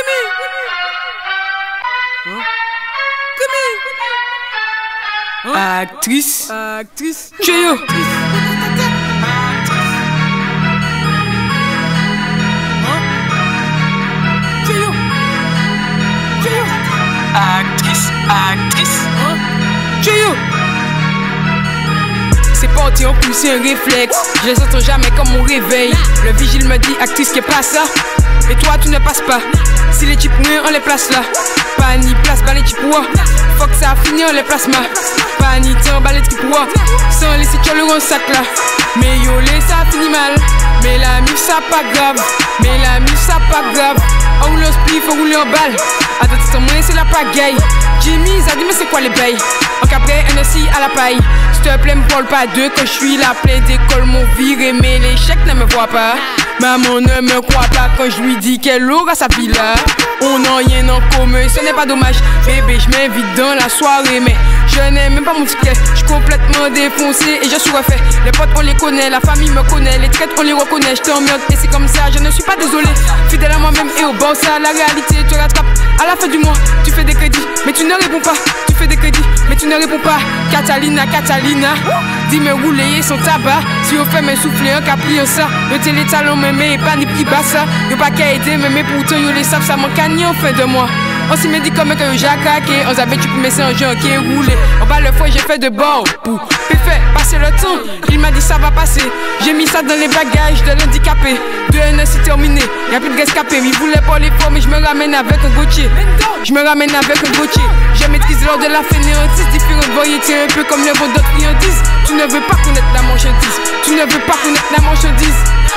Actrice. Cheyo. Cheyo. C'est parti, on pousse un réflexe. Je les entends jamais comme mon réveil. Le vigile me dit, actrice, qui passe ça. Et toi, tu ne passes pas. Si les types on les place là. Pas ni place, pas les types faut que ça a fini, on les place ma. Pas ni temps, bah les types sans laisser tu le sac là. Mais yo, les ça finit mal. Mais la mif, ça pas grave. Mais la mif, ça pas grave. On roule un split, faut rouler en balle. À d'autres temps, moi, c'est la pagaille. Jimmy, ça dit, mais c'est quoi les bails? En après, un aussi à la paille. S'il te plaît, me parle pas d'eux quand je suis là plein d'école. Mon viré, mais l'échec ne me voit pas. Maman ne me croit pas quand je lui dis qu'elle aura sa vie là. On n'a rien en commun, ce n'est pas dommage. Bébé, je m'invite dans la soirée, mais je n'ai même pas mon ticket. Je suis complètement défoncé et je suis refait. Les potes, on les connaît, la famille me connaît. Les traites, on les reconnaît. Je t'emmerde et c'est comme ça, je ne suis pas désolé. Fidèle à moi-même et au boss, à la réalité, tu rattrapes. À la fin du mois, tu fais des crédits, mais tu ne réponds pas. Tu fais des crédits, mais tu ne réponds pas. Catalina, dis-moi rouler son tabac. Si on fait mes souffler un capri, ça. Le télé talon, mais pas ni petit bassa. Y'a pas qu'à aider, mais pourtant, yo les savent, ça manque à ni en fin de mois. On s'y me dit comme que j'ai craqué. On savait tu peux me un genre qui est roulé. En bas le foie, j'ai fait de bord pour faire passer le temps. Il m'a dit ça va passer. J'ai mis ça dans les bagages de l'handicapé. De un c'est terminé, y'a plus de rescapé. Il voulait pas les forts, mais je me ramène avec un Gauthier. Je maîtrise l'ordre de la fainéantise. Différentes variétés, un peu comme les vents d'autres friandises. Tu ne veux pas connaître la marchandise. Tu ne veux pas connaître la marchandise.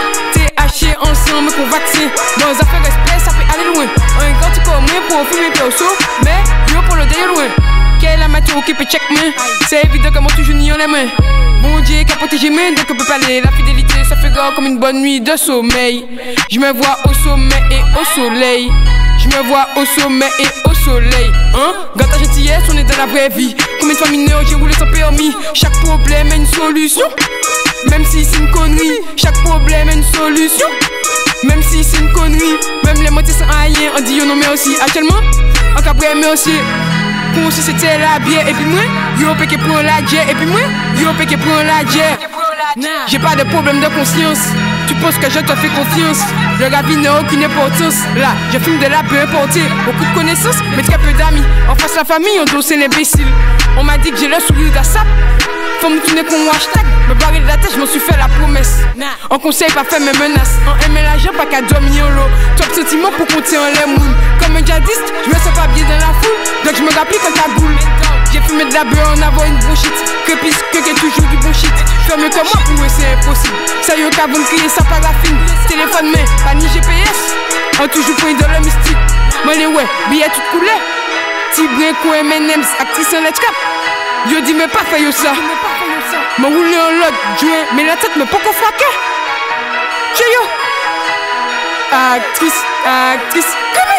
THC ensemble qu'on vaccine. Dans les affaires espèces, ça peut aller loin. Un grand petit corps moins pour fumer perso. Mais yo pour le délai loin. Quelle amateur qui peut check main. C'est évident comment toujours ni en les mains. Bon Dieu qui a protégé main, donc on peut parler. La fidélité ça fait grand comme une bonne nuit de sommeil. Je me vois au sommet et au soleil. Je me vois au sommet et au soleil. Hein? Gata gentillesse, on est dans la vraie vie. Combien de fois mineurs j'ai roulé sans permis. Chaque problème a une solution. Même si c'est une connerie. Chaque problème a une solution. Même si c'est une connerie. Même les motifs sont rien. On dit yo non mais aussi actuellement. En cas mais aussi. Pour si c'était la bière et puis moi. Yo péché pour la dière et puis moi. Yo péché pour la dière. J'ai pas de problème de conscience. Tu penses que je te fais confiance. Le ravi n'a aucune importance. Là, je fume de la peu importée. Beaucoup de connaissances, mais très peu d'amis. En face la famille, on doit l'imbécile. On m'a dit que j'ai le sourire d'Assap. Faut me tourner comme hashtag. Me barrer de la tête, je m'en suis fait la promesse. En conseil, pas fait mes menaces. En aimant l'argent, pas qu'à dormir en l'eau. Top sentiment pour compter en les moules. Comme un djihadiste, je me sens pas bien dans la foule. Donc je me rappelle quand ta boule. J'ai fumé de la beurre en avoir une bronchite. Que pisse, que toujours du bon shit. Fais mieux que moi pour eux, c'est impossible. Ça y est, qu'à vous crier sa paraffine. Téléphone main, pas ni GPS. On toujours point dans le mystique. Moi les ouais, billet tout coulé. Tibrinko M&M's, actrice en let's cap. Yo dis mais pas fait yo ça. Me rouler en lot, jouer, mais la tête me pas qu'on fraquer. Cheyo. Actrice,